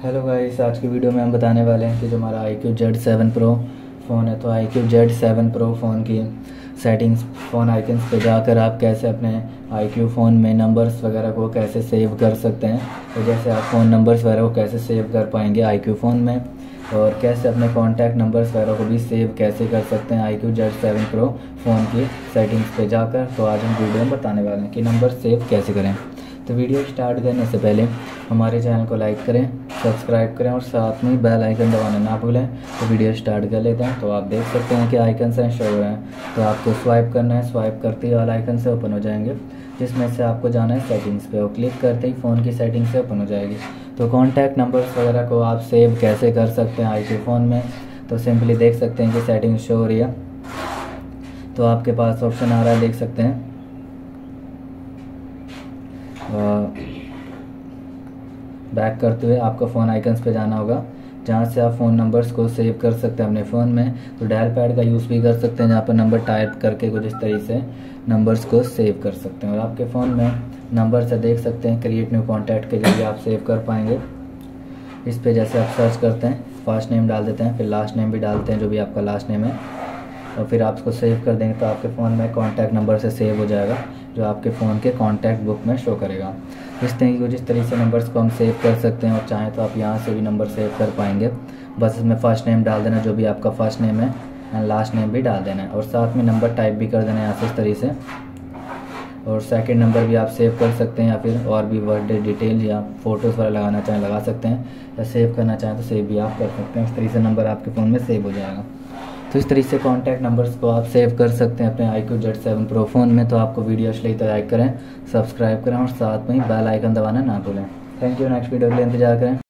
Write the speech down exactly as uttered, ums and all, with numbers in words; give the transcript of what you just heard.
Hello guys, आज की video में हम बताने वाले हैं कि जो हमारा I Q Z seven pro phone है, तो I Q Z seven pro phone की सेटिंग्स फ़ोन आइकन्स पे जाकर आप कैसे अपने आई क्यू फ़ोन में नंबर्स वगैरह को कैसे सेव कर सकते हैं। तो जैसे आप फ़ोन नंबर्स वगैरह को कैसे सेव कर पाएंगे आई क्यू फ़ोन में, और कैसे अपने कॉन्टैक्ट नंबर्स वगैरह को भी सेव कैसे कर सकते हैं I Q Z seven pro phone की सेटिंग्स पे जाकर। तो आज हम वीडियो में बताने वाले हैं कि नंबर सेव कैसे करें। तो वीडियो स्टार्ट करने से पहले हमारे चैनल को लाइक करें, सब्सक्राइब करें और साथ में बेल आइकन दबाना ना भूलें। तो वीडियो स्टार्ट कर लेते हैं। तो आप देख सकते हैं कि आइकन से शो हो रहे हैं, तो आपको स्वाइप करना है। स्वाइप करते ही ऑल आइकन से ओपन हो जाएंगे, जिसमें से आपको जाना है सेटिंग्स पे, और क्लिक करते ही फ़ोन की सेटिंग से ओपन हो जाएगी। तो कॉन्टैक्ट नंबर्स वगैरह को आप सेव कैसे कर सकते हैं आई क्यू फ़ोन में, तो सिंपली देख सकते हैं कि सेटिंग शो हो रही है। तो आपके पास ऑप्शन आ रहा है, देख सकते हैं बैक करते हुए आपको फ़ोन आइकन्स पे जाना होगा, जहाँ से आप फ़ोन नंबर्स को सेव कर सकते हैं अपने फ़ोन में। तो डायल पैड का यूज़ भी कर सकते हैं, जहाँ पर नंबर टाइप करके कुछ इस तरीके से नंबर्स को सेव कर सकते हैं। और आपके फ़ोन में नंबर से देख सकते हैं क्रिएट न्यू कॉन्टैक्ट के जरिए आप सेव कर पाएंगे। इस पर जैसे आप सर्च करते हैं, फर्स्ट नेम डाल देते हैं, फिर लास्ट नेम भी डालते हैं जो भी आपका लास्ट नेम है, और फिर आप उसको सेव कर देंगे तो आपके फ़ोन में कॉन्टैक्ट नंबर से सेव हो जाएगा, जो आपके फ़ोन के कॉन्टैक्ट बुक में शो करेगा। इस तरीके कुछ इस तरीके से नंबर्स को हम सेव कर सकते हैं, और चाहें तो आप यहाँ से भी नंबर सेव कर पाएंगे। बस इसमें फ़र्स्ट नेम डाल देना जो भी आपका फ़र्स्ट नेम है, एंड लास्ट नेम भी डाल देना है, और साथ में नंबर टाइप भी कर देना है यहाँ से इस तरीके से। और सेकंड नंबर भी आप सेव कर सकते हैं, या फिर और भी बर्थडे डिटेल या फ़ोटोज़ वगैरह लगाना चाहें लगा सकते हैं, या सेव करना चाहें तो सेव भी आप कर सकते हैं। इस तरीके से नंबर आपके फ़ोन में सेव हो जाएगा। तो इस तरीके से कॉन्टैक्ट नंबर्स को आप सेव कर सकते हैं अपने I Q Z seven pro phone में। तो आपको वीडियो अच्छी लगी तो लाइक करें, सब्सक्राइब करें और साथ में ही बेल आइकन दबाना ना भूलें। Thank you. नेक्स्ट वीडियो के लिए इंतजार करें।